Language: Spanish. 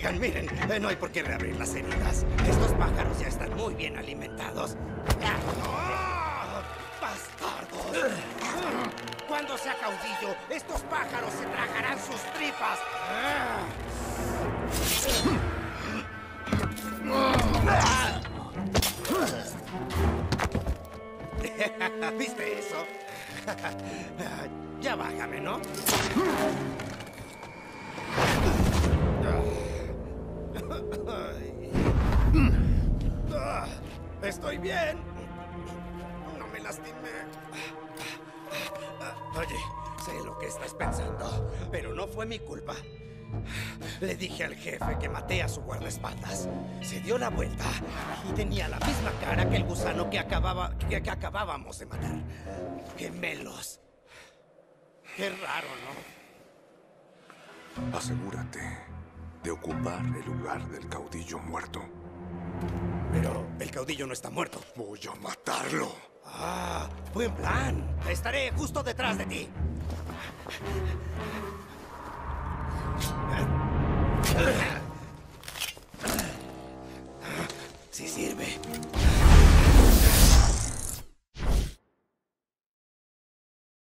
Oigan, miren, no hay por qué reabrir las heridas. Estos pájaros ya están muy bien alimentados. ¡Ah! ¡Bastardos! Cuando sea caudillo, estos pájaros se tragarán sus tripas. ¿Viste eso? Ya bájame, ¿no? Estoy bien. No me lastimé. Oye, sé lo que estás pensando, pero no fue mi culpa. Le dije al jefe que maté a su guardaespaldas. Se dio la vuelta y tenía la misma cara que el gusano que acabábamos de matar. Gemelos. Qué raro, ¿no? Asegúrate de ocupar el lugar del caudillo muerto. Pero el caudillo no está muerto. Voy a matarlo. Ah, buen plan. Estaré justo detrás de ti.